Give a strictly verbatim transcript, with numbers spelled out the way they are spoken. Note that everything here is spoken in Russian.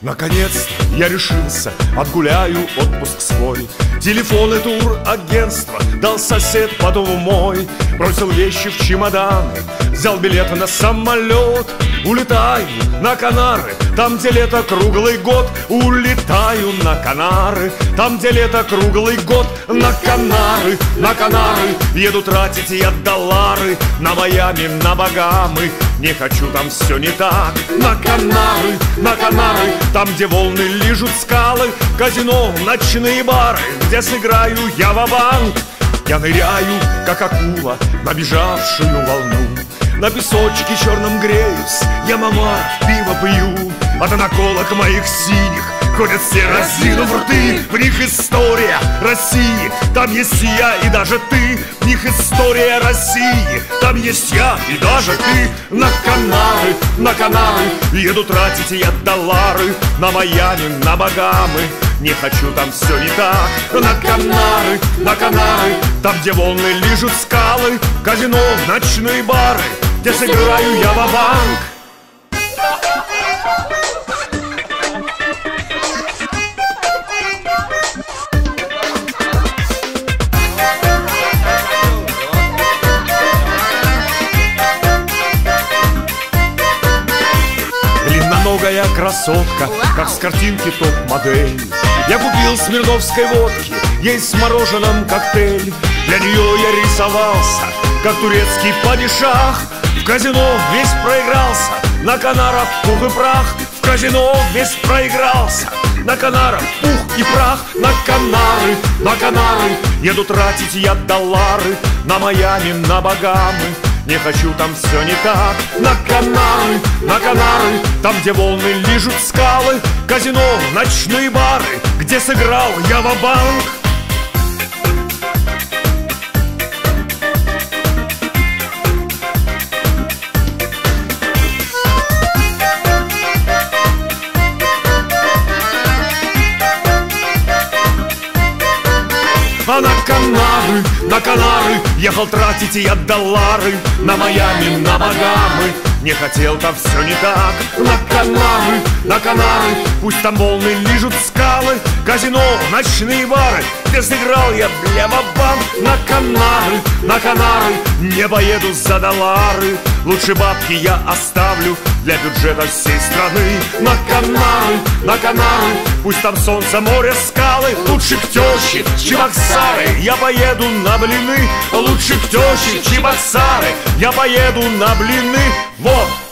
Наконец я решился, отгуляю отпуск свой. Телефон и турагентство дал сосед по дому мой. Бросил вещи в чемоданы, взял билеты на самолет. Улетаю на Канары, там, где лето круглый год. Улетаю на Канары, там, где лето круглый год. На Канары, на Канары еду тратить я доллары. На Майами, на Багамы, не хочу, там все не так. На Канары, на Канары, там, где волны лижут скалы. Казино, ночные бары, где сыграю я ва-банк. Я ныряю, как акула, набежавшую волну. На песочке черном греюсь, я, мама, пиво пью. От наколок моих синих ходят все, разинув рты. В них история России, там есть я и даже ты. В них история России, там есть я и даже ты. На Канары, на Канары еду тратить я доллары. На Майами, на Багамы, не хочу, там все не так. На Канары, на Канары, там, где волны лижут скалы. Казино, ночные бары, где сыграю я ва-банк. Длинноногая красотка, как с картинки топ-модель. Я купил смирновской водки, есть с мороженым коктейль. Для нее я рисовался, как турецкий падишах. В казино весь проигрался, на Канарах пух и прах. В казино весь проигрался, на Канарах пух и прах. На Канары, на Канары еду тратить я доллары. На Майами, на Багамы, не хочу, там все не так. На Канары, на Канары, там, где волны лижут скалы. Казино, ночные бары, где сыграл я ва-банк. А на Канары, на Канары ехал тратить я доллары. На Майами, на Багамы, не хотел, там все не так. На Канары, на Канары, пусть там волны лижут скалы. Казино, ночные бары, где сыграл я, бля, ва-банк. На Канары, на Канары не поеду за доллары. Лучше бабки я оставлю для бюджета всей страны. На Канары, на Канары, пусть там солнце, море, скалы. Лучше к теще в Чебоксары я поеду на блины. Лучше к теще в Чебоксары я поеду на блины. Вот!